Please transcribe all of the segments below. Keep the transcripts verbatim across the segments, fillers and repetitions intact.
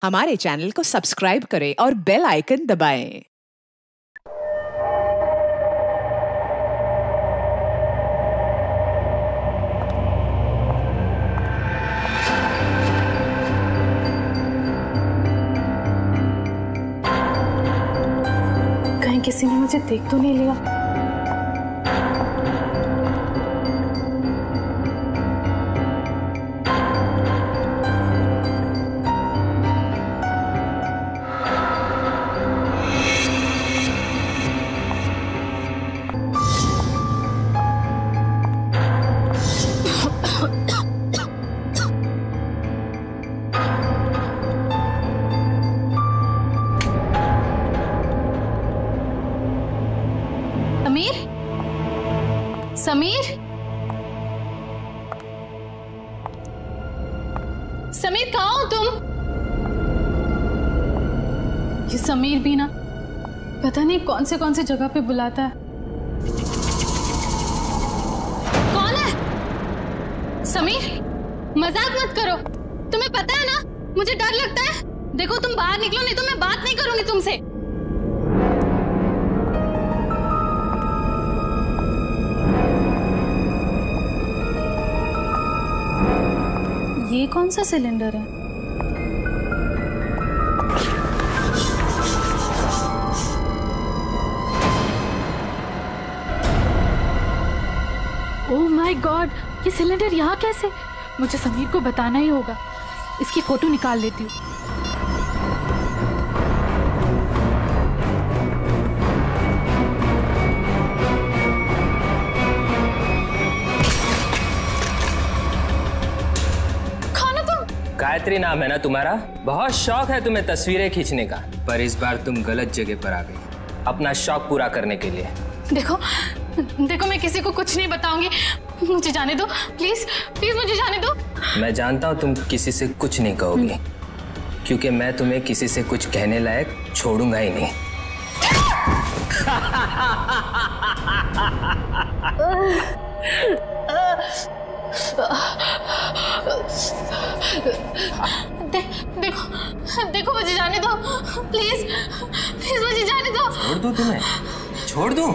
हमारे चैनल को सब्सक्राइब करें और बेल आइकन दबाएं। कहीं किसी ने मुझे देख तो नहीं लिया। समीर, समीर, समीर कहाँ हो तुम? ये समीर भी ना पता नहीं कौन से कौन से जगह पे बुलाता है। कौन है? समीर, मजाक मत करो। तुम्हें पता है ना मुझे डर लगता है। देखो तुम बाहर निकलो नहीं तो मैं बात नहीं करूंगी तुमसे। ये कौन सा सिलेंडर है? ओह माय गॉड, ये सिलेंडर यहाँ कैसे? मुझे समीर को बताना ही होगा। इसकी फोटो निकाल लेती हूँ। गायत्री नाम है ना तुम्हारा? बहुत शौक है तुम्हें तस्वीरें खींचने का, पर इस बार तुम गलत जगह पर आ गई अपना शौक पूरा करने के लिए। देखो देखो मैं किसी को कुछ नहीं बताऊंगी। मुझे जाने दो प्लीज, प्लीज मुझे जाने दो। मैं जानता हूँ तुम किसी से कुछ नहीं कहोगी, क्योंकि मैं तुम्हें किसी से कुछ कहने लायक छोड़ूंगा ही नहीं। दे, देखो देखो मुझे जाने दो प्लीज, प्लीज मुझे जाने दो। छोड़ दूं तुम्हें? छोड़ दूं?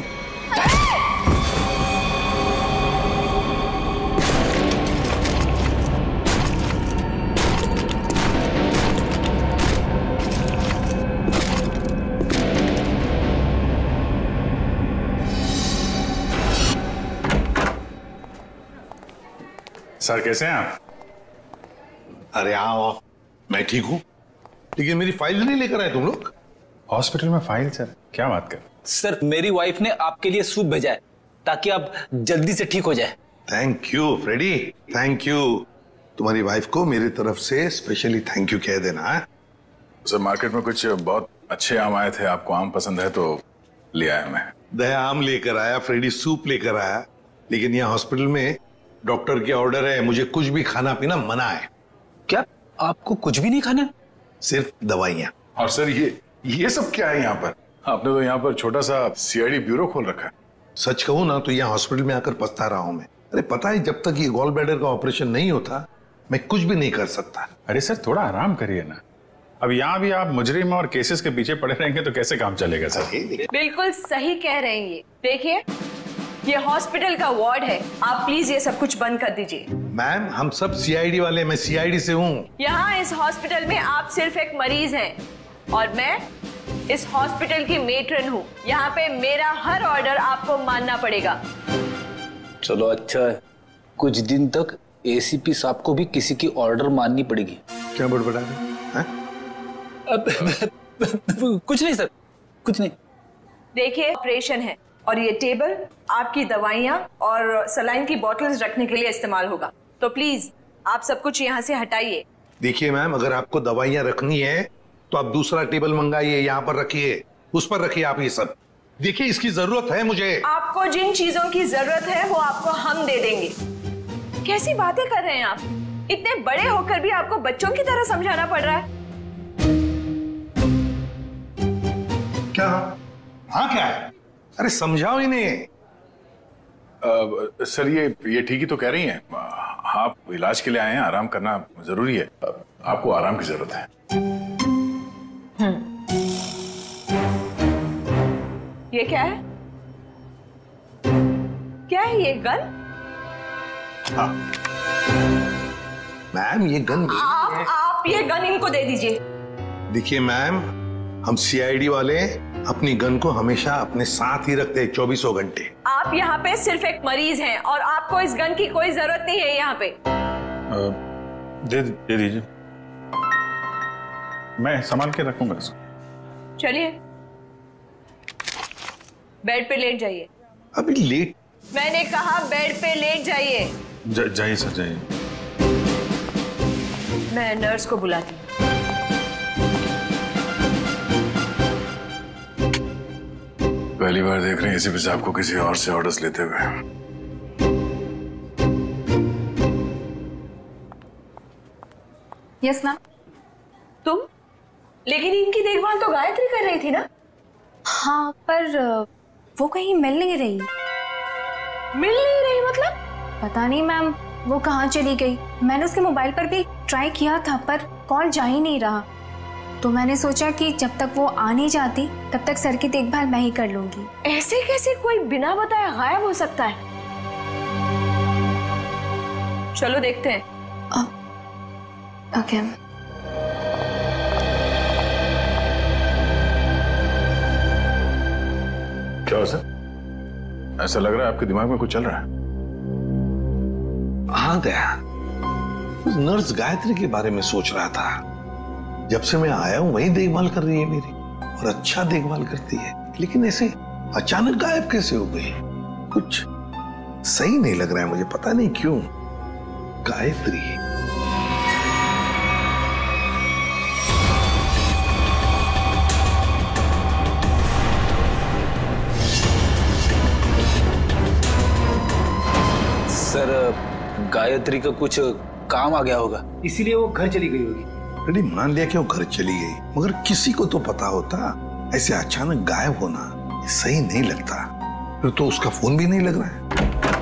सर कैसे हैं आप? अरे आओ, मैं ठीक हूँ, लेकिन मेरी फाइल नहीं लेकर आए तुम लोग। हॉस्पिटल में फाइल? सर क्या बात कर? सर मेरी वाइफ ने आपके लिए सूप भेजा है ताकि आप जल्दी से ठीक हो जाए। Thank you Freddy, thank you. तुम्हारी वाइफ को मेरी तरफ से स्पेशली थैंक यू कह देना है। सर मार्केट में कुछ बहुत अच्छे आम आए थे, आपको आम पसंद है तो ले आया मैं। दया आम लेकर आया, फ्रेडी सूप लेकर आया, लेकिन यहाँ हॉस्पिटल में डॉक्टर के ऑर्डर है, मुझे कुछ भी खाना पीना मना है। क्या आपको कुछ भी नहीं खाना है? सिर्फ दवाइयाँ। और सर ये ये सब क्या है यहाँ पर? आपने तो यहाँ पर छोटा सा सीआईडी ब्यूरो खोल रखा है। सच कहूँ ना तो यहाँ हॉस्पिटल में आकर पछता रहा हूँ मैं। अरे पता है, जब तक ये गॉल ब्लैडर का ऑपरेशन नहीं होता मैं कुछ भी नहीं कर सकता। अरे सर थोड़ा आराम करिए ना। अब यहाँ भी आप मुजरिम और केसेस के पीछे पड़े रहेंगे तो कैसे काम चलेगा सर? बिल्कुल सही कह रहे हैं। ये देखिए, ये हॉस्पिटल का वार्ड है, आप प्लीज ये सब कुछ बंद कर दीजिए। मैम हम सब सीआईडी वाले, मैं सीआईडी से हूँ। यहाँ इस हॉस्पिटल में आप सिर्फ एक मरीज हैं और मैं इस हॉस्पिटल की मेट्रन हूँ। यहाँ पे मेरा हर ऑर्डर आपको मानना पड़ेगा। चलो अच्छा है, कुछ दिन तक एसीपी साहब को भी किसी की ऑर्डर माननी पड़ेगी। क्या बड़बड़ा रहे? कुछ नहीं सर, कुछ नहीं। देखिए ऑपरेशन है और ये टेबल आपकी दवाइयाँ और सलाइन की बोतल्स रखने के लिए इस्तेमाल होगा, तो प्लीज आप सब कुछ यहाँ से हटाइए। देखिए मैम, अगर आपको दवाइयाँ रखनी है तो आप दूसरा टेबल मंगाइए, यहाँ पर रखिए, उस पर रखिए आप ये सब। देखिए इसकी जरूरत है मुझे। आपको जिन चीजों की जरूरत है वो आपको हम दे देंगे। कैसी बातें कर रहे हैं आप? इतने बड़े होकर भी आपको बच्चों की तरह समझाना पड़ रहा है। क्या? हाँ क्या है? अरे समझाओ इन्हें। सर ये ये ठीक ही तो कह रही हैं। आप इलाज के लिए आए हैं, आराम करना जरूरी है, आपको आराम की जरूरत है। ये क्या है? क्या है ये गन? हाँ मैम, ये गन आप, आप ये गन इनको दे दीजिए। देखिए मैम, हम सीआईडी वाले अपनी गन को हमेशा अपने साथ ही रखते हैं चौबीसों घंटे। आप यहाँ पे सिर्फ एक मरीज हैं और आपको इस गन की कोई जरूरत नहीं है यहाँ पे। आ, दे दे दीजिए, मैं संभाल के रखूंगा इसको। चलिए बेड पे लेट जाइए। अभी लेट? मैंने कहा बेड पे लेट जाइए। जा, जाइए सर जाइए। मैं नर्स को बुलाती हूँ। पहली बार देख रहे हैं एसीपी साहब को किसी और से ऑर्डर्स लेते हुए। Yes ma'am. तुम? लेकिन इनकी देखभाल तो गायत्री कर रही थी ना? हाँ, पर वो कहीं मिल नहीं रही। मिल नहीं रही मतलब? पता नहीं मैम, वो कहाँ चली गई। मैंने उसके मोबाइल पर भी ट्राई किया था पर कॉल जा ही नहीं रहा, तो मैंने सोचा कि जब तक वो आ नहीं जाती तब तक सर की देखभाल मैं ही कर लूंगी। ऐसे कैसे कोई बिना बताए गायब हो सकता है? चलो देखते हैं। ओके। क्या हो सर, ऐसा लग रहा है आपके दिमाग में कुछ चल रहा है? हाँ दया, उस नर्स गायत्री के बारे में सोच रहा था। जब से मैं आया हूं वही देखभाल कर रही है मेरी, और अच्छा देखभाल करती है, लेकिन ऐसे अचानक गायब कैसे हो गई? कुछ सही नहीं लग रहा है मुझे, पता नहीं क्यों। गायत्री सर, गायत्री का कुछ काम आ गया होगा, इसीलिए वो घर चली गई होगी। अरे मान लिया कि वो घर चली गई, मगर किसी को तो पता होता। ऐसे अचानक गायब होना ये सही नहीं लगता। फिर तो उसका फोन भी नहीं लग रहा है।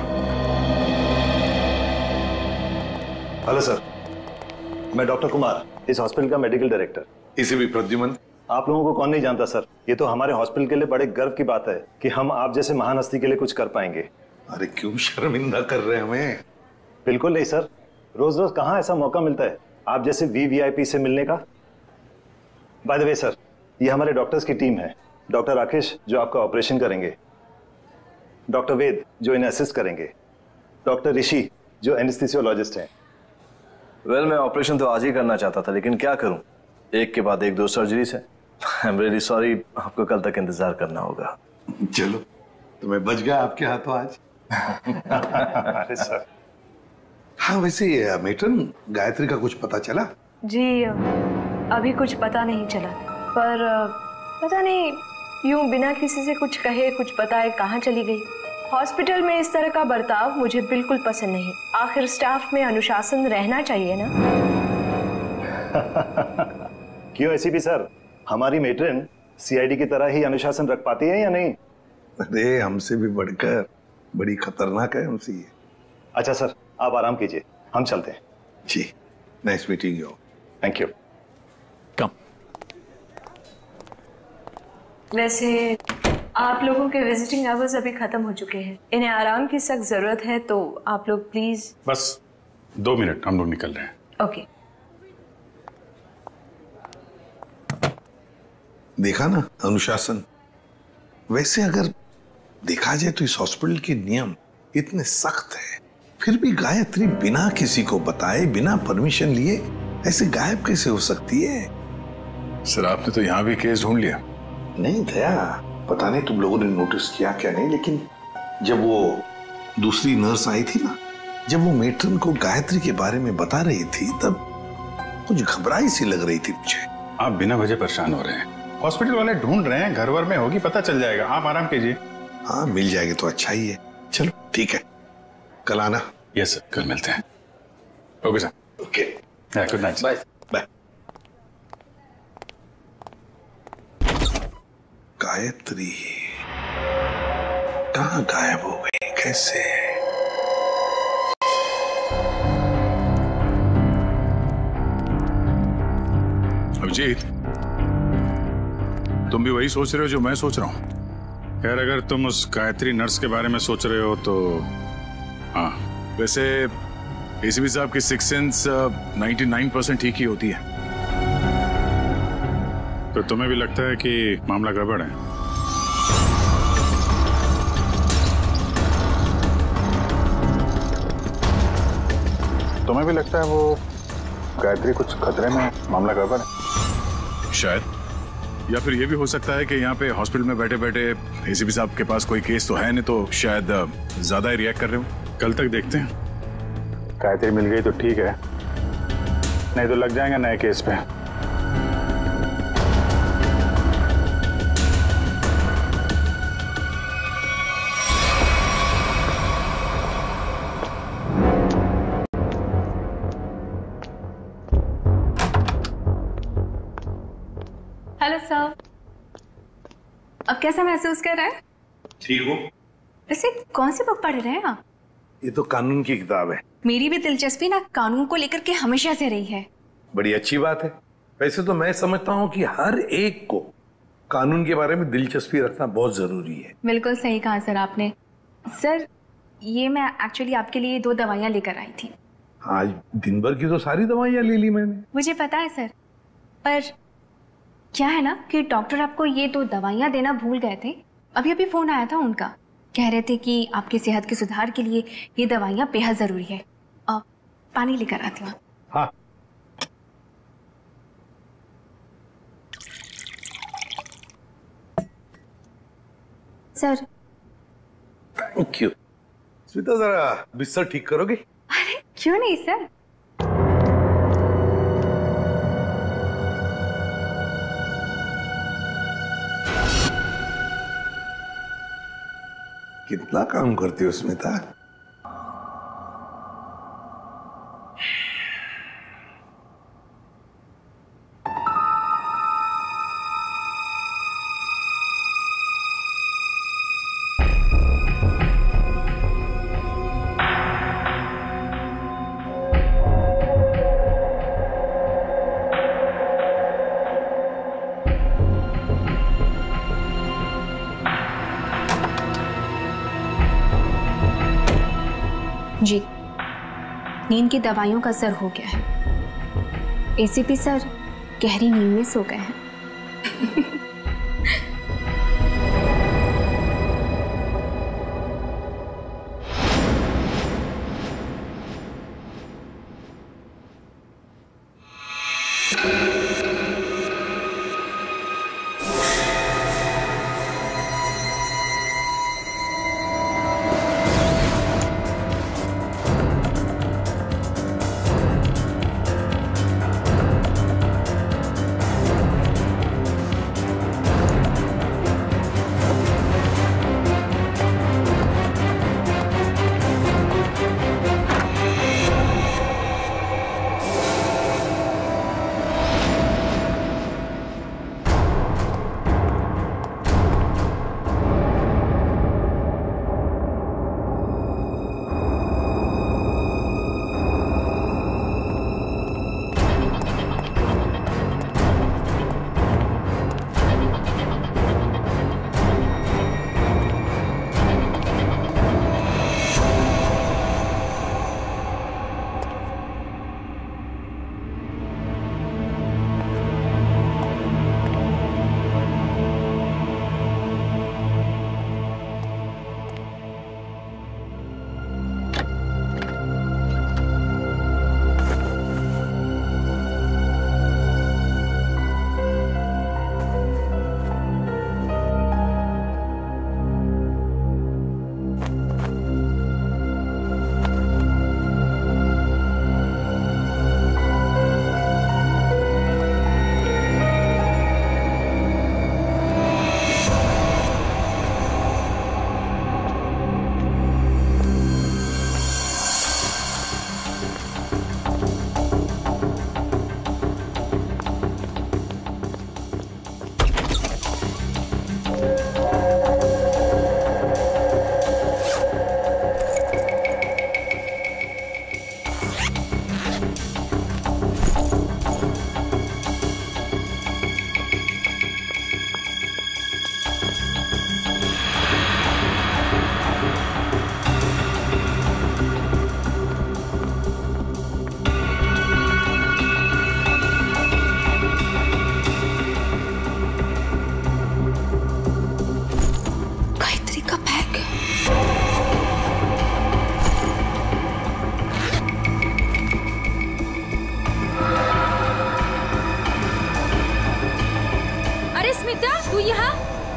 हेलो सर, मैं डॉक्टर कुमार, इस हॉस्पिटल का मेडिकल डायरेक्टर। इसे भी प्रद्युमन। आप लोगों को कौन नहीं जानता सर, ये तो हमारे हॉस्पिटल के लिए बड़े गर्व की बात है कि हम आप जैसे महान हस्ती के लिए कुछ कर पाएंगे। अरे क्यों शर्मिंदा कर रहे हैं हमें? बिल्कुल नहीं सर, रोज रोज कहाँ ऐसा मौका मिलता है आप जैसे वीवीआईपी से मिलने का। बाय द वे सर, ये हमारे डॉक्टर्स की टीम है। डॉक्टर राकेश जो आपका ऑपरेशन करेंगे, डॉक्टर वेद जो इन्हें असिस्ट करेंगे, डॉक्टर ऋषि जो एनेस्थीसियोलॉजिस्ट हैं। वेल well, मैं ऑपरेशन तो आज ही करना चाहता था, लेकिन क्या करूं, एक के बाद एक दो सर्जरीज है। आई एम रियली सॉरी, आपको कल तक इंतजार करना होगा। चलो, तो मैं बच गया आपके हाथों आज। अरे सर। हाँ वैसे मेट्रन, गायत्री का कुछ पता चला? जी अभी कुछ पता नहीं चला, पर पता नहीं यूं बिना किसी से कुछ कहे कुछ बताए कहाँ चली गई। हॉस्पिटल में इस तरह का बर्ताव मुझे बिल्कुल पसंद नहीं। आखिर स्टाफ में अनुशासन रहना चाहिए ना। क्यों एसीपी सर, हमारी मेट्रन सीआईडी की तरह ही अनुशासन रख पाती है या नहीं? अरे हमसे भी बढ़कर बड़ी खतरनाक है हमसे ये। अच्छा सर, आप आराम कीजिए, हम चलते हैं। जी, nice meeting you. Thank you. Come. वैसे आप लोगों के विजिटिंग आवर्स अभी खत्म हो चुके हैं, इन्हें आराम की सख्त जरूरत है, तो आप लोग प्लीज। बस दो मिनट, हम लोग निकल रहे हैं। ओके। देखा ना अनुशासन। वैसे अगर देखा जाए तो इस हॉस्पिटल के नियम इतने सख्त है, फिर भी गायत्री बिना किसी को बताए, बिना परमिशन लिए ऐसे गायब कैसे हो सकती है? सर आपने तो यहाँ भी केस ढूंढ लिया। नहीं दया, पता नहीं तुम लोगों ने नोटिस किया क्या नहीं, लेकिन जब वो दूसरी नर्स आई थी ना, जब वो मेट्रन को गायत्री के बारे में बता रही थी, तब कुछ घबराई सी लग रही थी मुझे। आप बिना वजह परेशान हो रहे हैं, हॉस्पिटल वाले ढूंढ रहे हैं, घर वर में होगी, पता चल जाएगा, आप आराम कीजिए। हाँ मिल जाएगी तो अच्छा ही है। चलो ठीक है, कल आना। यस सर, कल मिलते हैं। Okay sir. Okay, good night. Bye bye. Gayatri कहाँ गायब हो गई, कैसे? अभिजीत, तुम भी वही सोच रहे हो जो मैं सोच रहा हूँ? खैर, अगर तुम उस गायत्री नर्स के बारे में सोच रहे हो तो हाँ, वैसे एसीपी साहब की सिक्स सेंस निन्यानवे परसेंट ठीक ही होती है। तो तुम्हें भी लगता है कि मामला गड़बड़ है? तुम्हें भी लगता है वो गायत्री कुछ खतरे में, मामला गड़बड़ है? शायद। या फिर ये भी हो सकता है कि यहाँ पे हॉस्पिटल में बैठे बैठे एसीपी साहब के पास कोई केस तो है नहीं, तो शायद ज्यादा ही रिएक्ट कर रहे हो। कल तक देखते हैं। गायत्री मिल गई तो ठीक है, नहीं तो लग जाएंगे नए केस पे। हेलो सर, अब कैसा महसूस कर रहे हैं? ठीक हो? वैसे कौन सी बुक पढ़ रहे हैं आप? ये तो कानून की किताब है। मेरी भी दिलचस्पी ना कानून को लेकर के हमेशा से रही है। बड़ी अच्छी बात है। वैसे तो मैं समझता हूँ कि हर एक को कानून के बारे में दिलचस्पी रखना बहुत जरूरी है। बिल्कुल सही कहा सर आपने। सर, ये मैं एक्चुअली आपके लिए दो दवाइयाँ लेकर आई थी। आज दिन भर की तो सारी दवाइयाँ ले ली मैंने। मुझे पता है सर, पर क्या है ना कि डॉक्टर आपको ये दो दवाइयाँ देना भूल गए थे। अभी अभी फोन आया था उनका, कह रहे थे कि आपकी सेहत के सुधार के लिए ये दवाइयाँ बेहद जरूरी है। अब पानी लेकर आती हूँ। हाँ। सर। Thank you. स्मिता, जरा बिस्तर ठीक करोगे? अरे क्यों नहीं सर। कितना काम करती हो स्मिता? जी, नींद की दवाइयों का असर हो गया है। एसीपी सर गहरी नींद में सो गए हैं। तू यहाँ?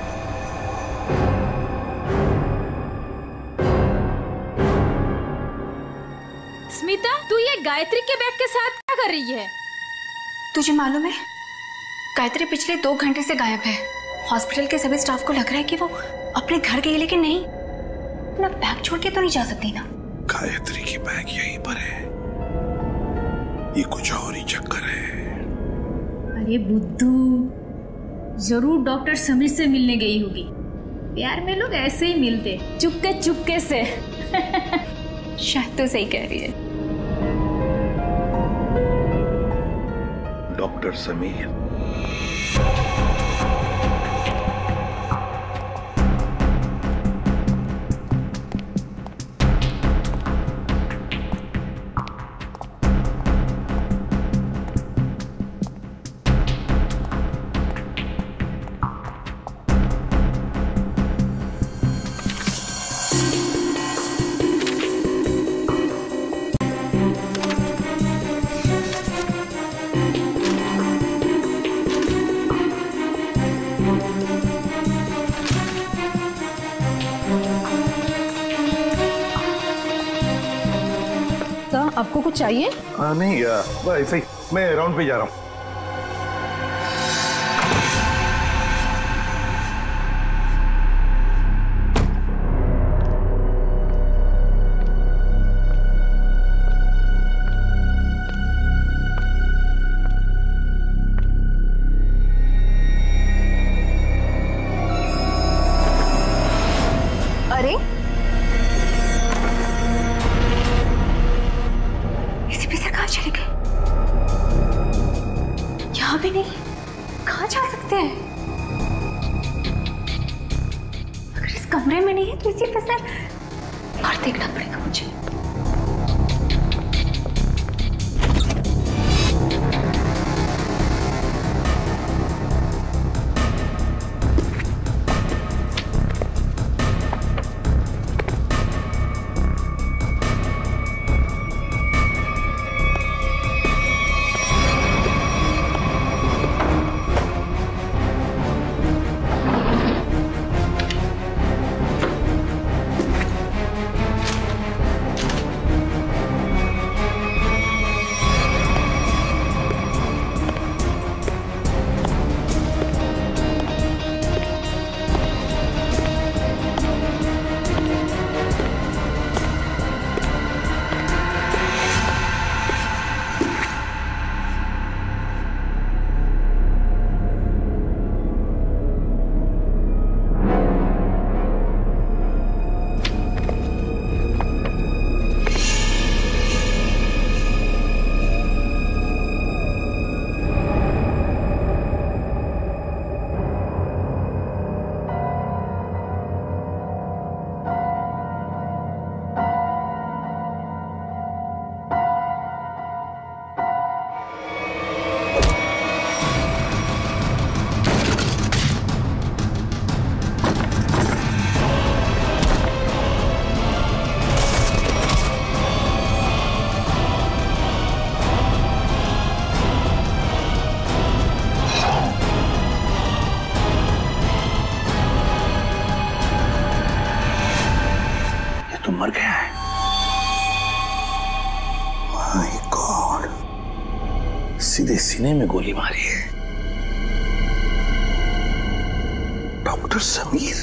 स्मिता, तू ये गायत्री के बैग के साथ क्या कर रही है? तुझे मालूम है, गायत्री पिछले दो घंटे से गायब है। हॉस्पिटल के सभी स्टाफ को लग रहा है कि वो अपने घर गई, लेकिन नहीं, अपना बैग छोड़ के तो नहीं जा सकती ना। गायत्री की बैग यहीं पर है, ये कुछ और ही चक्कर है। अरे बुद्धू, जरूर डॉक्टर समीर से मिलने गई होगी। प्यार में लोग ऐसे ही मिलते, चुपके चुपके से। शायद तो सही कह रही है। डॉक्टर समीर, आपको कुछ चाहिए? आ, नहीं बस ऐसे ही, मैं राउंड पे जा रहा हूँ। अरे चले गए, यहाँ भी नहीं, कहाँ जा सकते हैं? अगर इस कमरे में नहीं है तो इसी पे सर बाहर देखना पड़ेगा मुझे। मर गया है। माय गॉड, सीधे सीने में गोली मारी है। डॉक्टर समीर,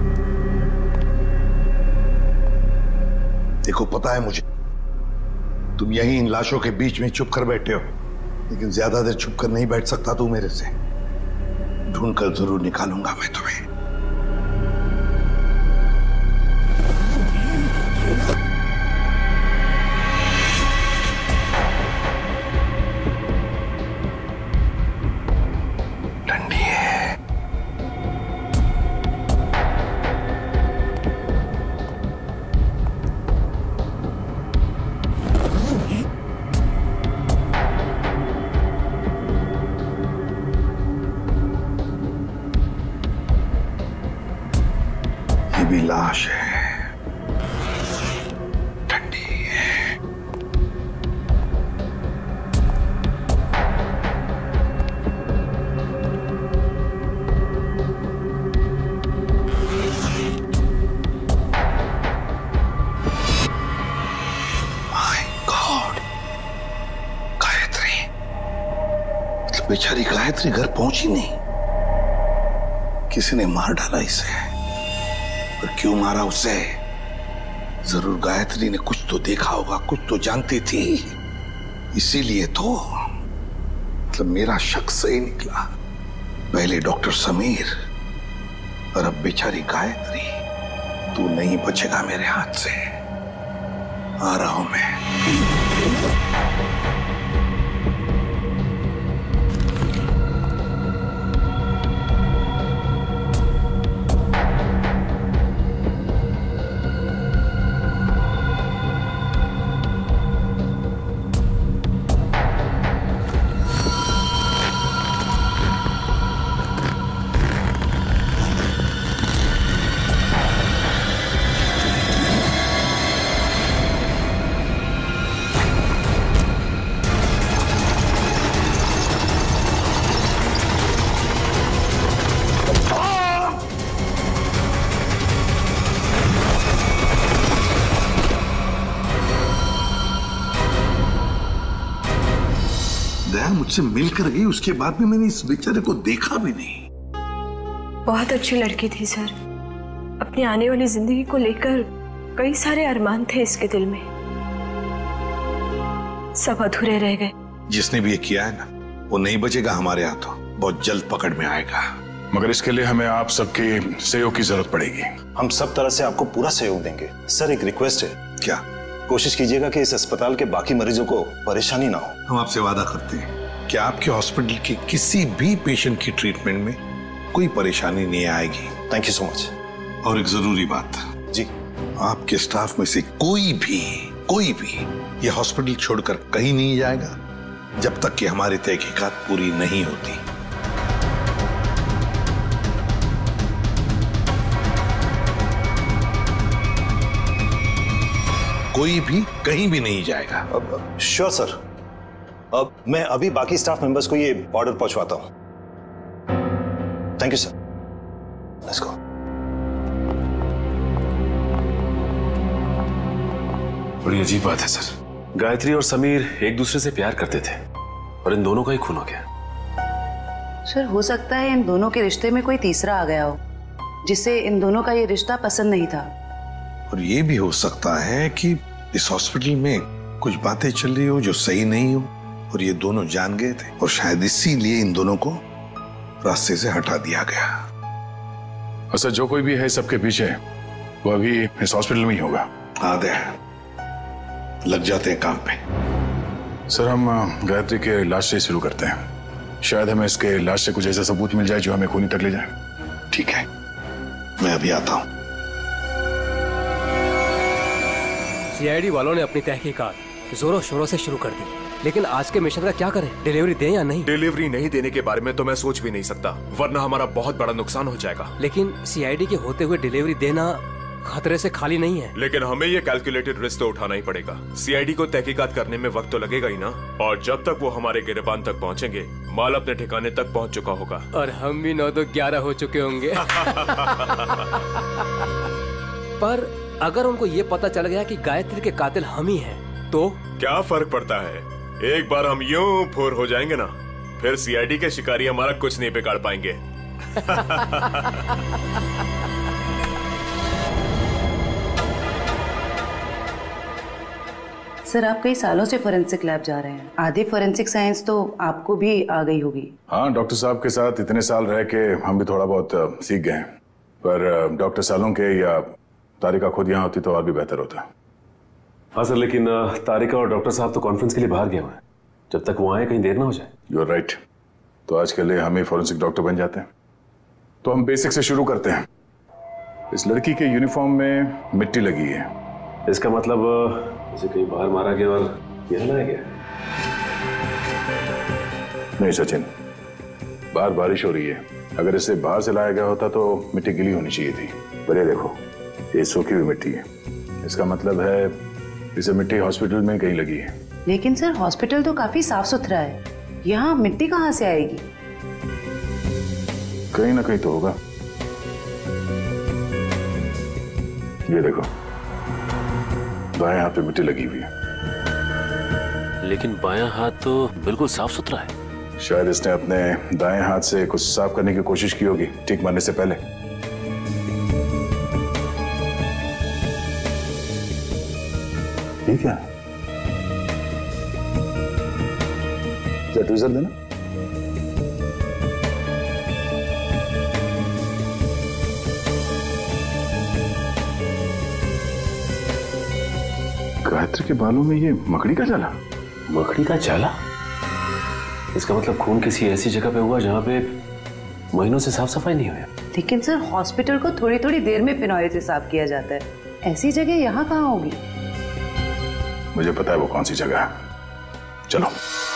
देखो पता है मुझे तुम यहीं इन लाशों के बीच में चुप कर बैठे हो, लेकिन ज्यादा देर चुप कर नहीं बैठ सकता तू मेरे से। ढूंढ कर जरूर निकालूंगा मैं तुम्हें। ठंडी है। ये भी लाश है, ठंडी है। माय गॉड, गायत्री, मतलब बेचारी गायत्री घर पहुंची नहीं। किसी ने मार डाला इसे। पर क्यों मारा उसे? जरूर गायत्री ने कुछ तो देखा होगा, कुछ तो जानती थी, इसीलिए तो। मतलब मेरा शक सही निकला। पहले डॉक्टर समीर और अब बेचारी गायत्री। तू नहीं बचेगा मेरे हाथ से। आ रहा हूं मैं। दया मुझसे मिलकर गई, उसके बाद में मैंने इस बेचारे को देखा भी नहीं। बहुत अच्छी लड़की थी सर। अपनी आने वाली जिंदगी को लेकर कई सारे अरमान थे इसके दिल में, सब अधूरे रह गए। जिसने भी ये किया है ना, वो नहीं बचेगा हमारे हाथों। बहुत जल्द पकड़ में आएगा। मगर इसके लिए हमें आप सबके सहयोग की जरूरत पड़ेगी। हम सब तरह से आपको पूरा सहयोग देंगे। सर एक रिक्वेस्ट है। क्या? कोशिश कीजिएगा कि इस अस्पताल के बाकी मरीजों को परेशानी ना हो। हम आपसे वादा करते हैं कि आपके हॉस्पिटल के किसी भी पेशेंट की ट्रीटमेंट में कोई परेशानी नहीं आएगी। Thank you so much. और एक जरूरी बात जी, आपके स्टाफ में से कोई भी कोई भी ये हॉस्पिटल छोड़कर कहीं नहीं जाएगा जब तक कि हमारी तहकीकात पूरी नहीं होती। कोई भी कहीं भी नहीं जाएगा। अब श्योर सर। अब मैं अभी बाकी स्टाफ मेंबर्स को ये ऑर्डर पहुंचवाता हूं। Thank you sir. Let's go. बड़ी अजीब बात है सर। गायत्री और समीर एक दूसरे से प्यार करते थे और इन दोनों का ही खून हो गया। सर हो सकता है इन दोनों के रिश्ते में कोई तीसरा आ गया हो जिससे इन दोनों का ये रिश्ता पसंद नहीं था। और ये भी हो सकता है कि इस हॉस्पिटल में कुछ बातें चल रही हो जो सही नहीं हो और ये दोनों जान गए थे और शायद इसीलिए इन दोनों को रास्ते से हटा दिया गया। अच्छा, जो कोई भी है सबके पीछे वो अभी इस हॉस्पिटल में ही होगा। आदे लग जाते हैं काम पे। सर हम गायत्री के लाश से शुरू करते हैं। शायद हमें इसके लाश से कुछ ऐसा सबूत मिल जाए जो हमें खूनी तक ले जाए। ठीक है, मैं अभी आता हूं। सीआईडी वालों ने अपनी तहकीकात जोरों शोरों से शुरू कर दी, लेकिन आज के मिशन का क्या करें? डिलीवरी दें या नहीं? डिलीवरी नहीं देने के बारे में तो मैं सोच भी नहीं सकता, वरना हमारा बहुत बड़ा नुकसान हो जाएगा। लेकिन सीआईडी के होते हुए डिलीवरी देना खतरे से खाली नहीं है। लेकिन हमें ये कैलकुलेटेड रिस्क तो उठाना ही पड़ेगा। सीआईडी को तहकीकात करने में वक्त तो लगेगा ही ना, और जब तक वो हमारे गिरबान तक पहुंचेंगे माल अपने ठिकाने तक पहुंच चुका होगा और हम भी नौ दो ग्यारह हो चुके होंगे। पर अगर उनको ये पता चल गया कि गायत्री के कातिल हम ही हैं, तो क्या फर्क पड़ता है? एक बार हम यूं फुर हो जाएंगे ना, फिर सीआईडी के शिकारी हमारा कुछ नहीं बिगाड़ पाएंगे। सर आप कई सालों से फोरेंसिक लैब जा रहे हैं, आधी फोरेंसिक साइंस तो आपको भी आ गई होगी। हाँ, डॉक्टर साहब के साथ इतने साल रह के हम भी थोड़ा बहुत सीख गए हैं, पर डॉक्टर सालों के या तारिका खुद यहाँ होती तो और भी बेहतर होता। हाँ सर, लेकिन तारिका और डॉक्टर साहब तो कॉन्फ्रेंस के लिए बाहर गए हुए हैं, जब तक वो आए कहीं देर ना हो जाए। You are right. तो आज के लिए हम ही फोरेंसिक डॉक्टर बन जाते हैं। तो हम बेसिक से शुरू करते हैं। इस लड़की के यूनिफॉर्म में मिट्टी लगी है, इसका मतलब इसे कहीं बाहर मारा गया और यहाँ लाया गया। नहीं सचिन, बाहर बारिश हो रही है, अगर इसे बाहर से लाया गया होता तो मिट्टी गीली होनी चाहिए थी। पर ये देखो, ये सूखी हुई मिट्टी है, इसका मतलब है इसे मिट्टी हॉस्पिटल में कहीं लगी है। लेकिन सर हॉस्पिटल तो काफी साफ सुथरा है, यहाँ मिट्टी कहाँ से आएगी? कहीं ना कहीं तो होगा। ये देखो, बाएं हाथ पे मिट्टी लगी हुई है। लेकिन बायां हाथ तो बिल्कुल साफ सुथरा है। शायद इसने अपने दाएं हाथ से कुछ साफ करने की कोशिश की होगी ठीक मारने से पहले। ठीक है, ट्वीजर देना। गायत्री के बालों में ये मकड़ी का जाला। मकड़ी का जाला? इसका मतलब खून किसी ऐसी जगह पे हुआ जहाँ पे महीनों से साफ सफाई नहीं हुई। लेकिन सर हॉस्पिटल को थोड़ी थोड़ी देर में फिनॉइल से साफ किया जाता है, ऐसी जगह यहाँ कहाँ होगी? मुझे पता है वो कौन सी जगह है, चलो।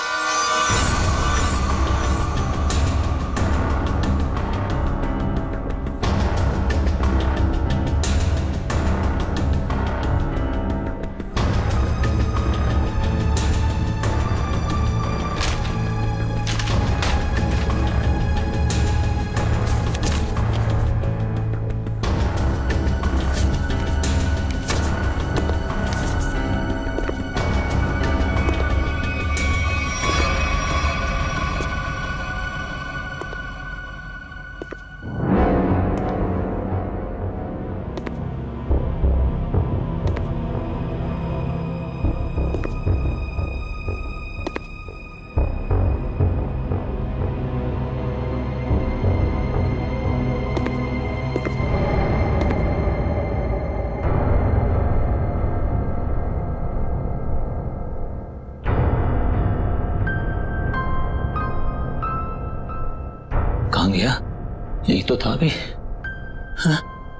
कहाँ गया? यही तो था भी। हाँ?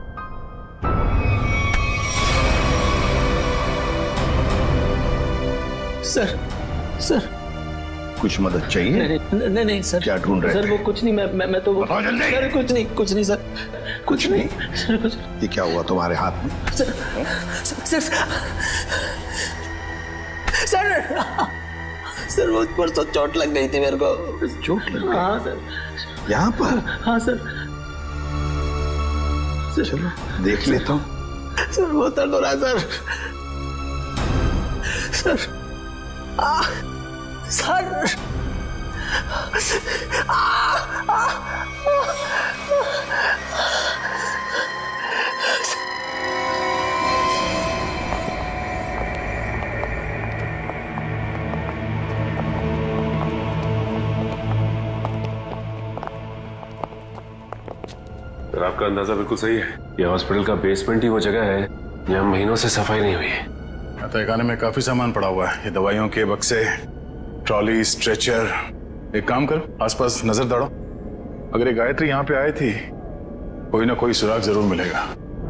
सर, सर, कुछ मदद चाहिए? नहीं नहीं, नहीं सर। क्या ढूंढ रहे सर? वो कुछ नहीं, मैं मैं, मैं तो सर कुछ नहीं, कुछ नहीं सर, कुछ नहीं। सर कुछ। ये क्या हुआ तुम्हारे हाथ में? सर, सर, सर, सर वो परसों चोट लग गई थी मेरे को। चोट लग गई? हाँ सर। यहाँ पर? हाँ सर। चलो देख लेता हूँ। सर बहुत दर्द हो रहा है सर। सर आ, सर आ, आ, आ, सर आपका अंदाजा बिल्कुल सही है। ये हॉस्पिटल का बेसमेंट ही वो जगह है जहाँ महीनों से सफाई नहीं हुई है। तहखाने में काफी सामान पड़ा हुआ है, ये दवाइयों के बक्से, ट्रॉली, स्ट्रेचर। एक काम करो, आसपास नजर दौड़ो, अगर ये गायत्री यहाँ पे आई थी कोई ना कोई सुराग जरूर मिलेगा।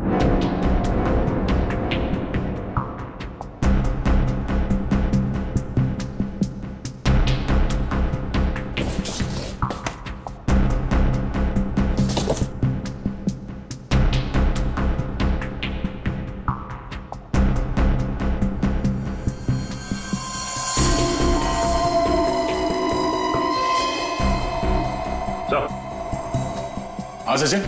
हाँ सचिन,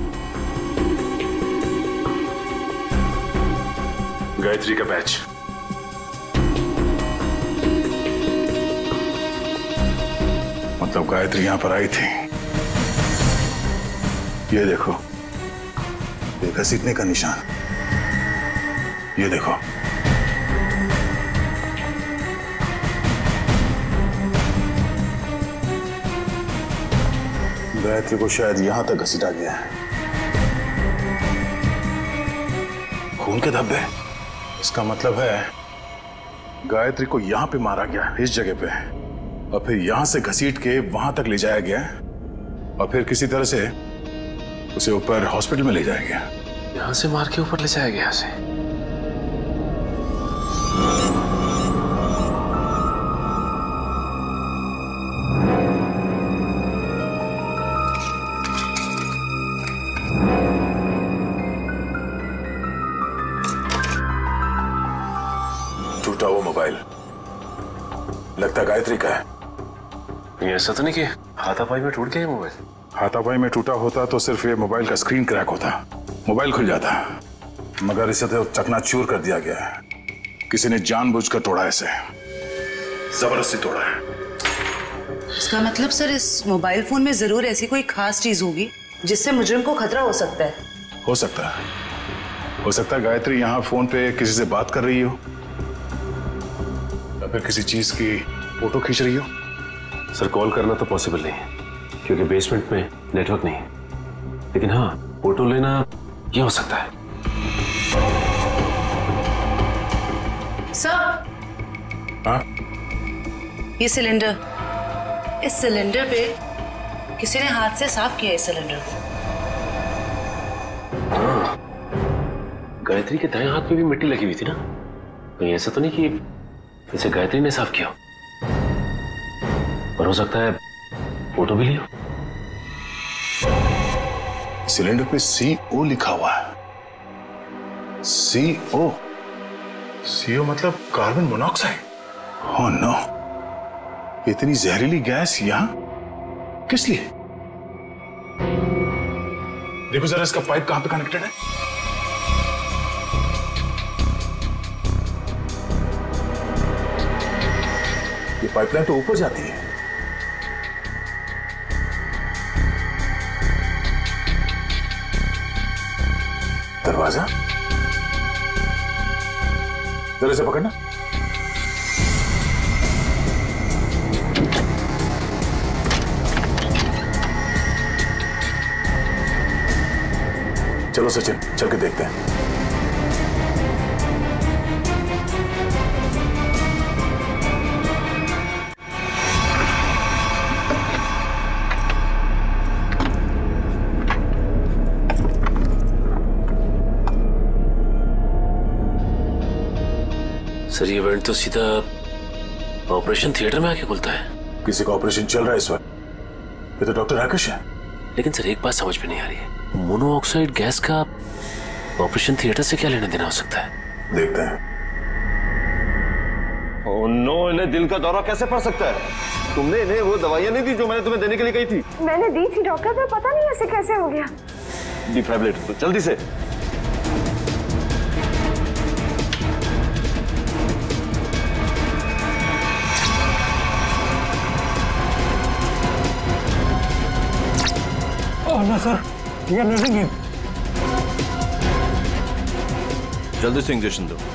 गायत्री का बैच। मतलब गायत्री यहां पर आई थी। ये देखो, ये घसीटने का निशान, ये देखो। गायत्री को शायद यहां तक घसीटा गया है। खून के धब्बे, इसका मतलब है गायत्री को यहां पे मारा गया, इस जगह पे, और फिर यहां से घसीट के वहां तक ले जाया गया, और फिर किसी तरह से उसे ऊपर हॉस्पिटल में ले जाया गया। यहां से मार के ऊपर ले जाया गया उसे। टूटा वो मोबाइल लगता गायत्री का है। ये ऐसा तो नहीं कि हाथापाई में टूट गया ये मोबाइल? हाथापाई में टूटा होता तो सिर्फ ये मोबाइल का स्क्रीन क्रैक होता, मोबाइल खुल जाता, मगर इसे तो चकनाचूर कर दिया गया है। किसी ने जानबूझकर तोड़ा, इसे जबरदस्ती तोड़ा है। इसका मतलब सर इस मोबाइल फोन में जरूर ऐसी कोई खास चीज होगी जिससे मुजरिम को खतरा हो सकता है। हो सकता है, हो सकता है गायत्री यहाँ फोन पे किसी से बात कर रही हो, या फिर किसी चीज की फोटो खींच रही हो। सर कॉल करना तो पॉसिबल नहीं है क्योंकि बेसमेंट में नेटवर्क नहीं है, लेकिन हाँ फोटो लेना ये हो सकता है। सर, हाँ? ये सिलेंडर, इस सिलेंडर पे किसी ने हाथ से साफ किया है इस सिलेंडर को। हाँ, गायत्री के दाएं हाथ पे भी मिट्टी लगी हुई थी ना, कहीं ऐसा तो नहीं कि इसे गायत्री ने साफ किया, पर हो सकता है फोटो भी लिया। सिलेंडर पे सी ओ लिखा हुआ है। सी ओ, सी ओ मतलब कार्बन मोनोऑक्साइड। ओह नो, इतनी जहरीली गैस यहां किस लिए? देखो जरा इसका पाइप कहां पे कनेक्टेड है। ये पाइपलाइन तो ऊपर जाती है। दरवाजा जरा से पकड़ना। चलो सचिन, चल के देखते हैं। सर ये इवेंट तो सीधा ऑपरेशन थिएटर में आके खुलता है। किसी का ऑपरेशन चल रहा है इस वक्त। ये तो डॉक्टर राकेश है। लेकिन सर एक बात समझ में नहीं आ रही है, मोनोऑक्साइड गैस का ऑपरेशन थिएटर से क्या लेना देना हो सकता है? देखते हैं। ओह नो, इन्हें दिल का दौरा कैसे पड़ सकता है? तुमने इन्हें वो दवाइयां नहीं दी जो मैंने तुम्हें देने के लिए कही थी? मैंने दी थी डॉक्टर, पर पता नहीं ऐसे कैसे हो गया। डिफाइब्रिलेटर तो जल्दी से। ना सर, ये नर्सिंग है। जल्दी से इंजेक्शन दो।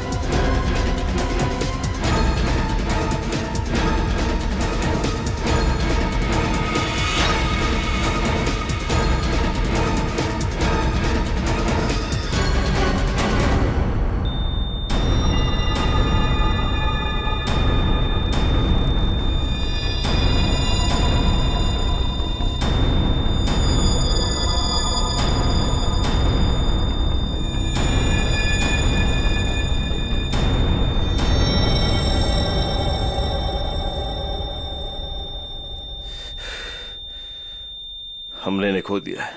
हमने इन्हें खो दिया है।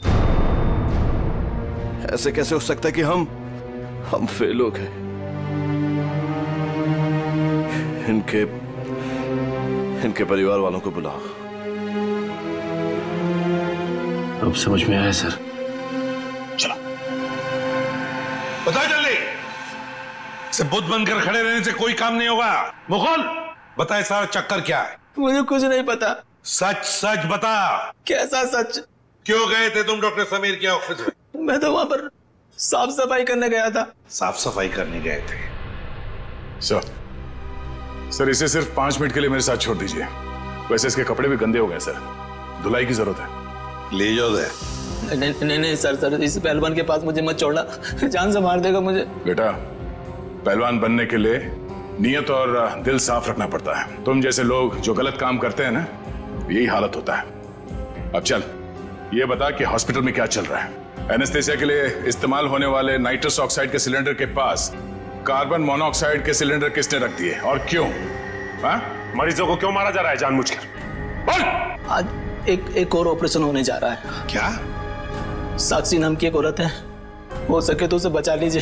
ऐसे कैसे हो सकता है कि हम हम फेल हो गए? इनके इनके परिवार वालों को बुलाओ। अब समझ में आया सर। चलो बताओ जल्दी। से बुद्ध बनकर खड़े रहने से कोई काम नहीं होगा। मुकुल बताए सारा चक्कर क्या है? मुझे कुछ नहीं पता। सच सच बता। कैसा सच? क्यों गए थे तुम डॉक्टर समीर के ऑफिस में? मैं तो वहां पर साफ सफाई करने गया था। साफ सफाई करने गए थे? सर सर इसे सिर्फ पांच मिनट के लिए मेरे साथ छोड़ दीजिए। वैसे इसके कपड़े भी गंदे हो गए सर। धुलाई की जरूरत है। ले जाओ दे। नहीं नहीं नहीं सर सर इस पहलवान के पास मुझे मत छोड़ना, जान से मार देगा मुझे। बेटा, पहलवान बनने के लिए नियत और दिल साफ रखना पड़ता है। तुम जैसे लोग जो गलत काम करते हैं ना, यही हालत होता है। अब चल ये बता कि हॉस्पिटल में क्या चल रहा है? एनेस्थेसिया के लिए इस्तेमाल होने वाले नाइट्रस ऑक्साइड के सिलेंडर के पास कार्बन मोनोऑक्साइड के सिलेंडर किसने रख दिए और क्यों? हा? मरीजों को क्यों मारा जा रहा है जानबूझकर? बोल। आज एक एक और ऑपरेशन होने जा रहा है। क्या? साक्षी नाम की एक औरत है, हो सके तो उसे बचा लीजिए।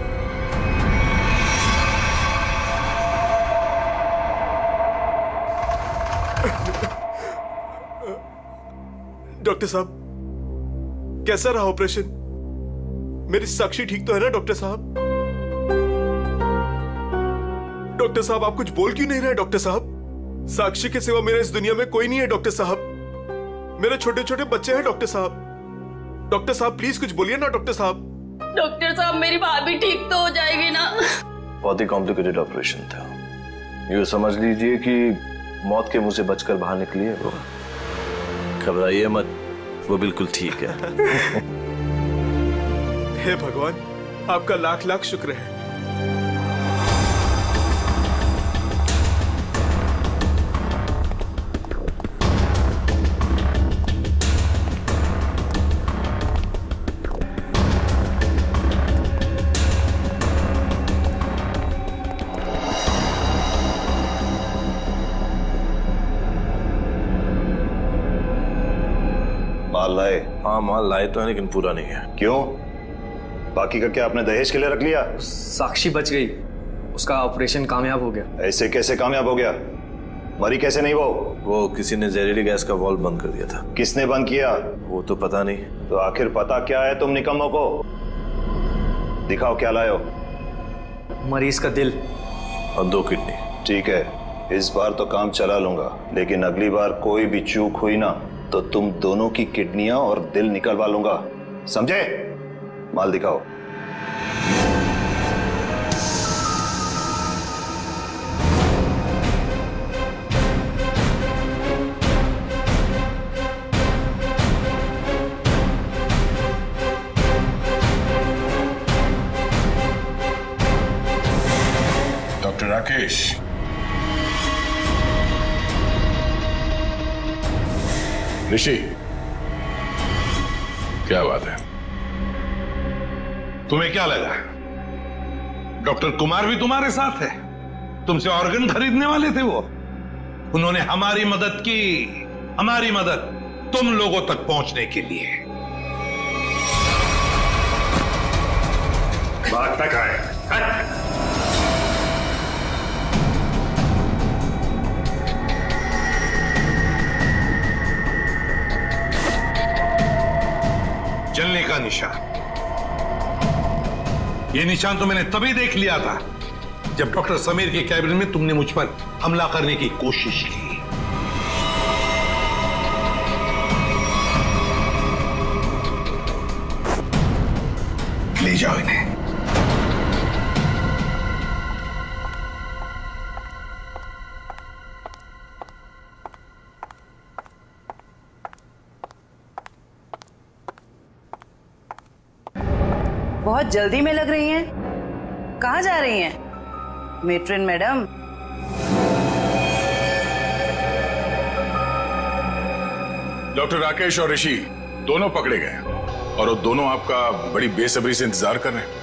डॉक्टर साहब, कैसा रहा ऑपरेशन? मेरी साक्षी ठीक तो है ना डॉक्टर साहब? डॉक्टर साहब आप कुछ बोल क्यों नहीं रहे? डॉक्टर साहब, साक्षी के सिवा मेरे इस दुनिया में कोई नहीं है डॉक्टर साहब। मेरे छोटे छोटे बच्चे हैं डॉक्टर साहब। डॉक्टर साहब प्लीज कुछ बोलिए ना डॉक्टर साहब। डॉक्टर साहब मेरी भाभी ठीक तो हो जाएगी ना? बहुत ही कॉम्प्लिकेटेड ऑपरेशन था। यूँ समझ लीजिए कि मौत के मुंह से बचकर बाहर निकली है वो। घबराइए मत, वो बिल्कुल ठीक है। हे भगवान, आपका लाख लाख शुक्र है। माल लाए? हाँ माल लाए तो है, लेकिन पूरा नहीं है। क्यों? बाकी का क्या आपने दहेज के लिए रख लिया? साक्षी बच गई, उसका ऑपरेशन कामयाब हो गया। ऐसे कैसे कामयाब हो गया? मरी कैसे नहीं वो? वो किसी ने जहरीली गैस का वाल्व बंद कर दिया था। किसने बंद किया? वो तो पता नहीं। तो आखिर पता क्या है तुम निकम्मों को? दिखाओ क्या लाए हो। मरीज का दिल और दो किडनी। ठीक है, इस बार तो काम चला लूंगा, लेकिन अगली बार कोई भी चूक हुई ना तो तुम दोनों की किडनियां और दिल निकलवा लूंगा, समझे? माल दिखाओ। डॉक्टर राकेश, ऋषि, क्या बात है? तुम्हें क्या लगा डॉक्टर कुमार भी तुम्हारे साथ है? तुमसे ऑर्गन खरीदने वाले थे वो। उन्होंने हमारी मदद की, हमारी मदद तुम लोगों तक पहुंचने के लिए। बात तक आए। जलने का निशान, ये निशान तो मैंने तभी देख लिया था जब डॉक्टर समीर के कैबिन में तुमने मुझ पर हमला करने की कोशिश की। ले जाओ इन्हें। बहुत जल्दी में लग रही हैं। कहाँ जा रही हैं मेट्रिन मैडम? डॉक्टर राकेश और ऋषि दोनों पकड़े गए और वो दोनों आपका बड़ी बेसब्री से इंतजार कर रहे हैं।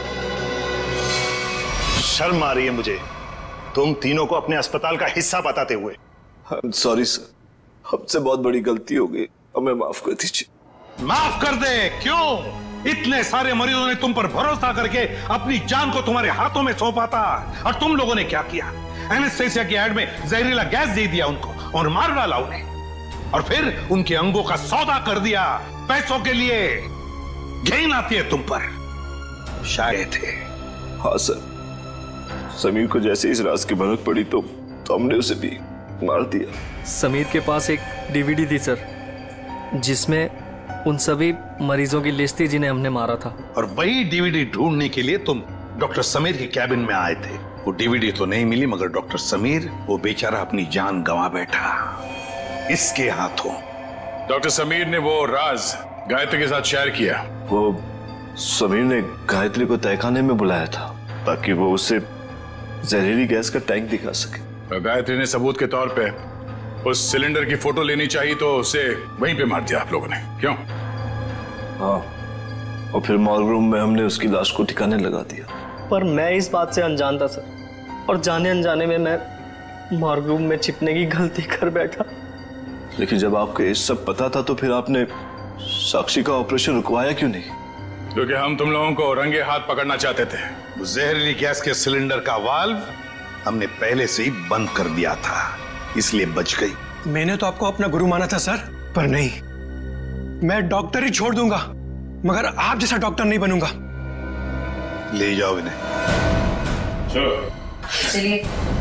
शर्म आ रही है मुझे तुम तीनों को अपने अस्पताल का हिस्सा बताते हुए। सॉरी सर, हमसे बहुत बड़ी गलती हो गई, हमें माफ कर दीजिए। माफ कर दे? क्यों? इतने सारे मरीजों ने तुम पर भरोसा करके अपनी जान को तुम्हारे हाथों में सौंपा था, और तुम लोगों ने क्या किया? एनेस्थेसिया की एड में जहरीला गैस दे दिया उनको और मार डाला उन्हें, और फिर उनके अंगों का सौदा कर दिया पैसों के लिए। घिन आती है तुम पर। शायद थे। हाँ सर, समीर को जैसे इस राज की भनक पड़ी तो, तो हमने उसे भी मार दिया। समीर के पास एक डीवीडी थी सर, जिसमें उन सभी मरीजों की लिस्ट थी जिन्हें हमने मारा था। और वही डीवीडी ढूंढने के लिए तुम डॉक्टर समीर के कैबिन में आए थे। वो डीवीडी तो नहीं मिली, मगर डॉक्टर समीर वो बेचारा अपनी जान गंवा बैठा इसके हाथों। डॉक्टर समीर ने वो राज गायत्री के साथ शेयर किया। वो समीर ने गायत्री को तहखाने में बुलाया था ताकि वो उसे जहरीली गैस का टैंक दिखा सके। और गायत्री ने सबूत के तौर पे उस सिलेंडर की फोटो लेनी चाहिए तो उसे वहीं पे मार दिया आप लोगों ने, क्यों? हाँ, और फिर मॉर्ग रूम में हमने उसकी लाश को ठिकाने लगा दिया। पर मैं इस बात से अनजान था सर, और जाने अनजाने में मैं मॉर्ग रूम में छिपने की गलती कर बैठा। लेकिन जब आपको ये सब पता था तो फिर आपने साक्षी का ऑपरेशन रुकवाया क्यों नहीं? क्योंकि हम तुम लोगों को रंगे हाथ पकड़ना चाहते थे। जहरीली गैस के सिलेंडर का वाल्व हमने पहले से ही बंद कर दिया था, इसलिए बच गई। मैंने तो आपको अपना गुरु माना था सर, पर नहीं, मैं डॉक्टर ही छोड़ दूंगा मगर आप जैसा डॉक्टर नहीं बनूंगा। ले जाओ इन्हें। चलो चलिए।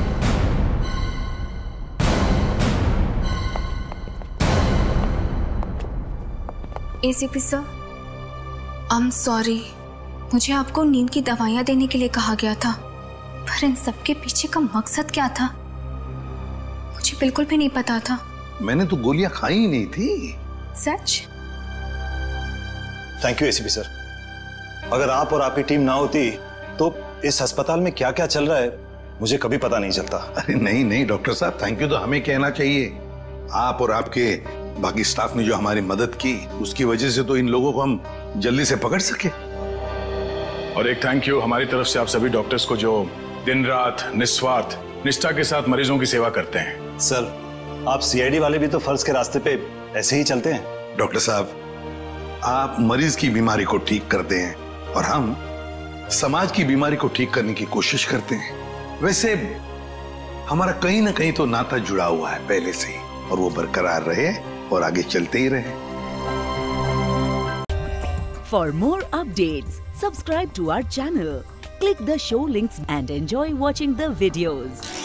ACP sir, I am sorry, मुझे आपको नींद की दवाइयां देने के लिए कहा गया था, पर इन सब के पीछे का मकसद क्या था मुझे बिल्कुल भी नहीं पता था। मैंने तो गोलियां खाई ही नहीं थी। सच? Thank you ACP sir. अगर आप और आपकी टीम ना होती तो इस अस्पताल में क्या क्या चल रहा है मुझे कभी पता नहीं चलता। अरे नहीं नहीं डॉक्टर साहब, थैंक यू तो हमें कहना चाहिए। आप और आपके बाकी स्टाफ ने जो हमारी मदद की उसकी वजह से तो इन लोगों को हम जल्दी से पकड़ सके। और एक थैंक यू हमारी तरफ से आप सभी डॉक्टर्स को जो दिन रात निस्वार्थ निष्ठा के साथ मरीजों की सेवा करते हैं। सर, आप सीआईडी वाले भी तो फर्ज के रास्ते पे ऐसे ही चलते हैं। डॉक्टर साहब, आप मरीज की बीमारी को ठीक करते हैं और हम समाज की बीमारी को ठीक करने की कोशिश करते हैं। वैसे हमारा कहीं ना कहीं तो नाता जुड़ा हुआ है पहले से ही, और वो बरकरार रहे और आगे चलते ही रहे। For more updates, subscribe to our channel, click the show links and enjoy watching the videos.